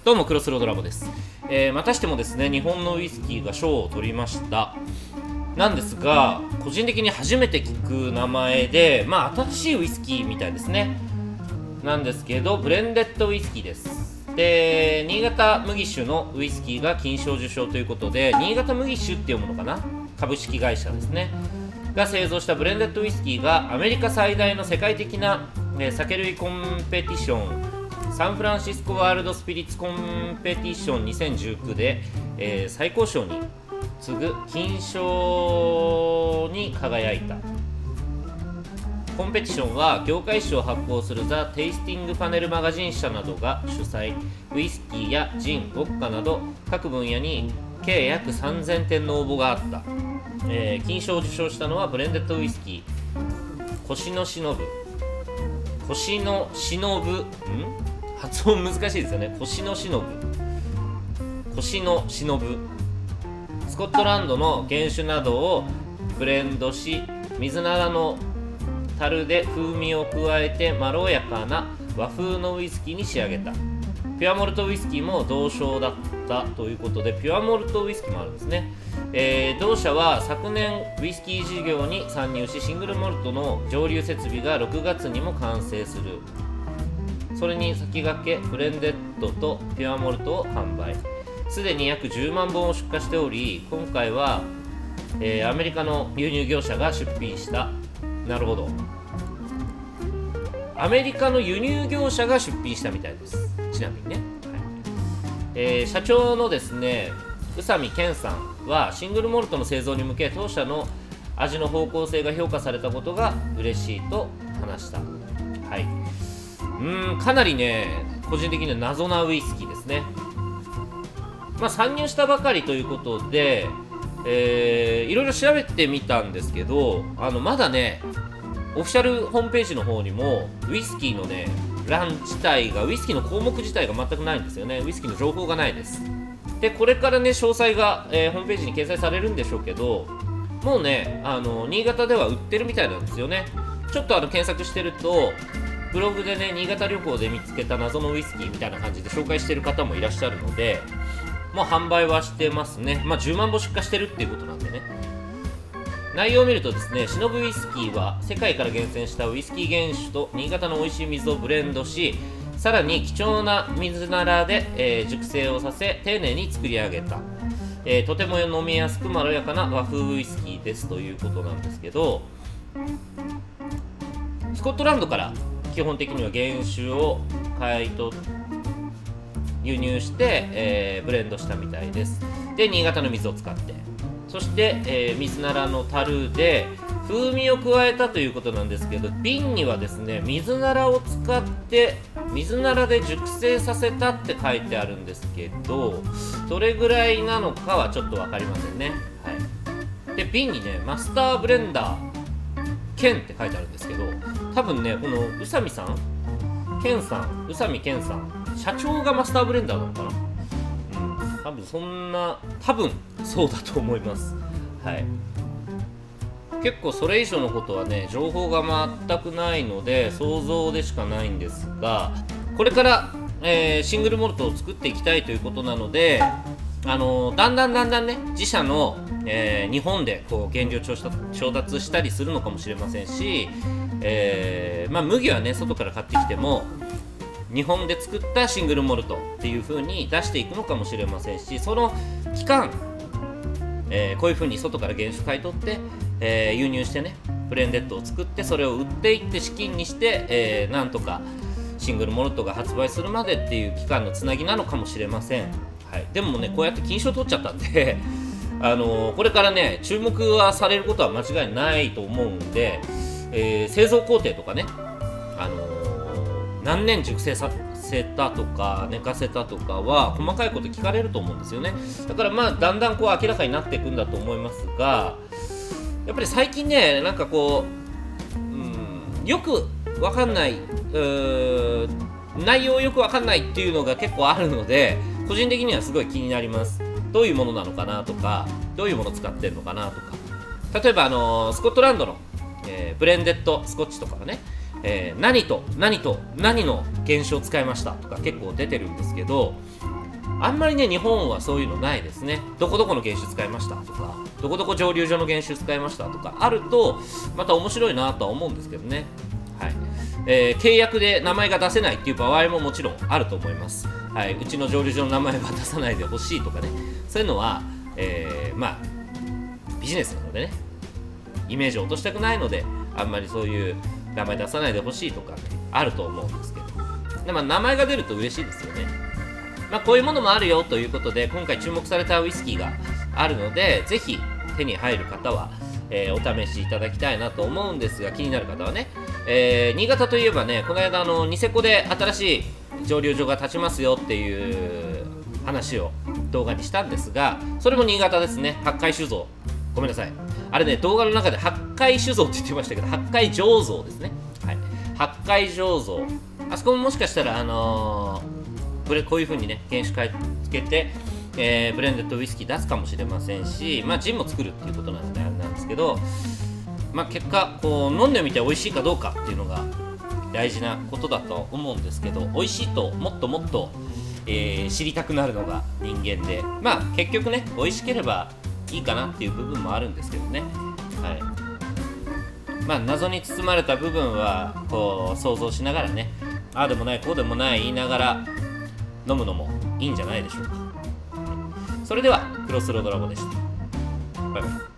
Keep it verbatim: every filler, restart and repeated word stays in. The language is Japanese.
どうもクロスロードラボです、えー、またしてもですね日本のウイスキーが賞を取りましたなんですが、個人的に初めて聞く名前で、まあ新しいウイスキーみたいですね。なんですけどブレンデッドウイスキーです。で、新潟麦酒のウイスキーが金賞受賞ということで、新潟麦酒っていうものかな、株式会社ですねが製造したブレンデッドウイスキーがアメリカ最大の世界的な、えー、酒類コンペティションサンフランシスコワールドスピリッツコンペティションにせんじゅうきゅうで、えー、最高賞に次ぐ金賞に輝いた。コンペティションは業界誌を発行するザ・テイスティングパネルマガジン社などが主催。ウイスキーやジン、ウォッカなど各分野に計約さんぜんてんの応募があった。えー、金賞を受賞したのはブレンデッドウイスキー腰の忍ぶ腰の忍ぶん発音難しいですよね。腰の忍ぶ腰の忍ぶスコットランドの原酒などをブレンドし、水ならの樽で風味を加えてまろやかな和風のウイスキーに仕上げた。ピュアモルトウイスキーも同賞だったということで、ピュアモルトウイスキーもあるんですね。えー、同社は昨年ウイスキー事業に参入し、シングルモルトの蒸留設備がろくがつにも完成する。それに先駆けブレンデッドとピュアモルトを販売。すでに約じゅうまんぼんを出荷しており、今回は、えー、アメリカの輸入業者が出品した。なるほど、アメリカの輸入業者が出品したみたいです。ちなみにね、はいえー、社長のですね宇佐美健さんはシングルモルトの製造に向け、当社の味の方向性が評価されたことが嬉しいと話した。はい、うーんかなりね個人的には謎なウイスキーですね。まあ、参入したばかりということで、えー、いろいろ調べてみたんですけど、あのまだねオフィシャルホームページの方にもウイスキーのね欄自体が、ウイスキーの項目自体が全くないんですよね。ウイスキーの情報がないです。でこれからね詳細が、えー、ホームページに掲載されるんでしょうけど、もうねあの新潟では売ってるみたいなんですよね。ちょっとあの検索してるとブログでね新潟旅行で見つけた謎のウイスキーみたいな感じで紹介してる方もいらっしゃるので、もう販売はしてますね。まあじゅうまんぼ出荷してるっていうことなんでね。内容を見るとですね、忍ぶウイスキーは世界から厳選したウイスキー原酒と新潟の美味しい水をブレンドし、さらに貴重な水ならで、えー、熟成をさせ丁寧に作り上げた、えー、とても飲みやすくまろやかな和風ウイスキーですということなんですけど、スコットランドから基本的には原酒を買い取って輸入して、えー、ブレンドしたみたいです。で新潟の水を使って、そして、えー、水ならの樽で風味を加えたということなんですけど、瓶にはですね水ならを使って水ならで熟成させたって書いてあるんですけど、どれぐらいなのかはちょっと分かりませんね。はい、で瓶にねマスターブレンダー兼って書いてあるんですけど、多分ねこの宇佐美さん健さん宇佐美健さん社長がマスターブレンダーなのかな、うん、多分そんな多分そうだと思います。はい、結構それ以上のことはね情報が全くないので想像でしかないんですが、これから、えー、シングルモルトを作っていきたいということなので、あのー、だんだんだんだんね自社の、えー、日本でこう原料調達したりするのかもしれませんし、えーまあ、麦はね外から買ってきても日本で作ったシングルモルトっていう風に出していくのかもしれませんし、その期間、えー、こういう風に外から原酒買い取って、えー、輸入してねブレンデッドを作ってそれを売っていって資金にして、えー、なんとかシングルモルトが発売するまでっていう期間のつなぎなのかもしれません。はい、でもねこうやって金賞取っちゃったんであのー、これからね注目はされることは間違いないと思うんで、えー、製造工程とかね、あのー何年熟成させたとか寝かせたとかは細かいこと聞かれると思うんですよね。だからまあだんだんこう明らかになっていくんだと思いますが、やっぱり最近ねなんかこう、うん、よくわかんない、うー内容よくわかんないっていうのが結構あるので、個人的にはすごい気になります。どういうものなのかなとか、どういうものを使ってるのかなとか、例えばあのー、スコットランドの、えー、ブレンデッドスコッチとかはね、えー、何と何と何の原酒を使いましたとか結構出てるんですけど、 あんまりね日本はそういうのないですね。どこどこの原酒使いましたとか、どこどこ蒸留所の原酒使いましたとかあるとまた面白いなとは思うんですけどね。はい、えー、契約で名前が出せないっていう場合ももちろんあると思います。はい、うちの蒸留所の名前は出さないでほしいとかね、そういうのは、えー、まあビジネスなのでね、イメージを落としたくないのであんまりそういう名前出さないでほしいとか、ね、あると思うんですけど、で、まあ、名前が出ると嬉しいですよね。まあ、こういうものもあるよということで今回注目されたウイスキーがあるので、ぜひ手に入る方は、えー、お試しいただきたいなと思うんですが、気になる方はね、えー、新潟といえばね、この間あのニセコで新しい蒸留所が建ちますよっていう話を動画にしたんですが、それも新潟ですね。八海酒造、ごめんなさい、あれね動画の中で八海酒造って言ってましたけど、八海醸造ですね。はい、八海醸造、あそこももしかしたらあのー、これこういう風にね原酒買い付けて、えー、ブレンデッドウイスキー出すかもしれませんし、まあジンも作るっていうことなのであれなんですけど、まあ結果こう飲んでみて美味しいかどうかっていうのが大事なことだと思うんですけど、美味しいともっともっと、えー、知りたくなるのが人間で、まあ結局ね美味しければいいかなっていう部分もあるんですけどね。はい、まあ謎に包まれた部分はこう想像しながらね、ああでもないこうでもない言いながら飲むのもいいんじゃないでしょうか。それではクロスロードラボでした。バイバイ。